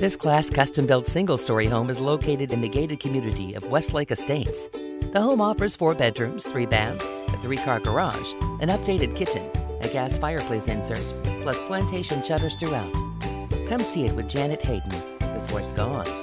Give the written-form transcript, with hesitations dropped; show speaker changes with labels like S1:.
S1: This class custom-built single-story home is located in the gated community of Westlake Estates. The home offers 4 bedrooms, 3 baths, a 3-car garage, an updated kitchen, a gas fireplace insert, plus plantation shutters throughout. Come see it with Janet Hayden before it's gone.